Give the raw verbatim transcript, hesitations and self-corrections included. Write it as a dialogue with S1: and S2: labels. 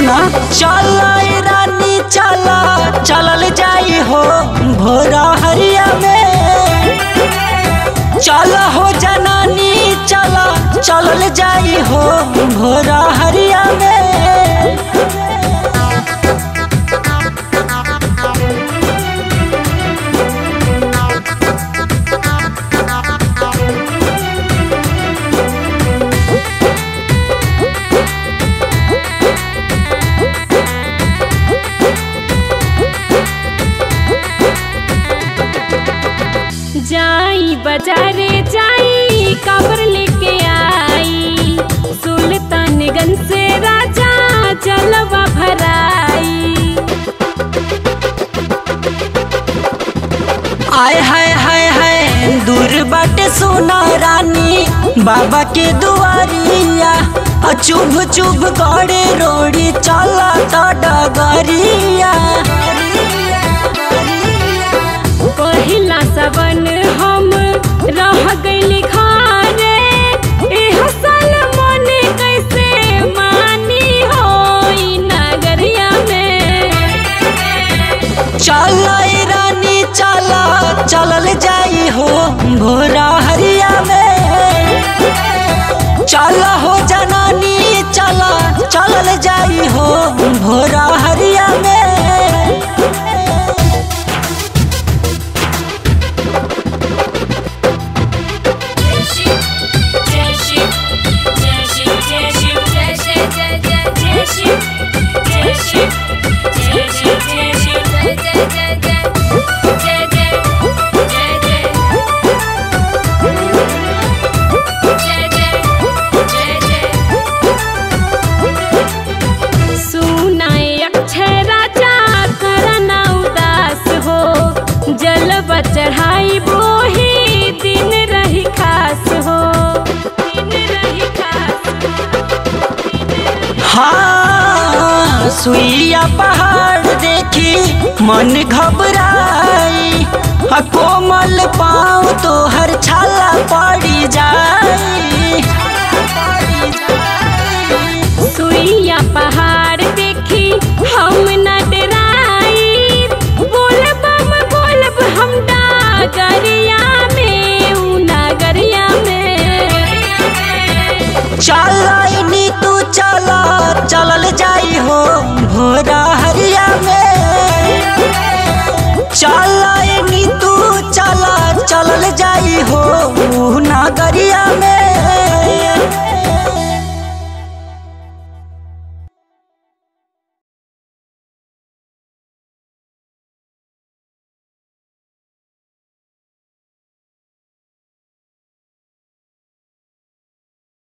S1: सुना। चला रानी चला चलल जाई हो भोरा हरिया में, चला हो जनानी चला चलल जाई हो भोरा हरिया में।
S2: जाई बाजारे जाई काबर लेके आई, सुल्तानगंज से राजा जलवा भराई।
S1: आय हाय हाय हाय दूर बाटे सोना रानी बाबा के दुआरिया, चुभ चुभ गड़े रोड़ी चला तो डगरिया।
S2: पहिला सबन हम रह गइली घरे, एह साल मने कैसे मानी होई नगरिया में।
S1: चला रानी चला चलल जाई हो भोरा हरिया में, चला हो जनानी चला चलल जाई हो भोरा हरिया में।
S2: चढ़ाई बोही दिन रही खास हो, दिन रही खास हो।
S1: हाँ सुइया पहाड़ देखी मन घबराई, कोमल पाँव तो हर छाला पड़ी जाई।
S2: सुइया पहाड़ देखी हम न डराई, बोलब बोलब हम नगरिया में, ऊ नगरिया में।
S1: चला नी तू चला चलल जाई हो भोरा हरिया में, चला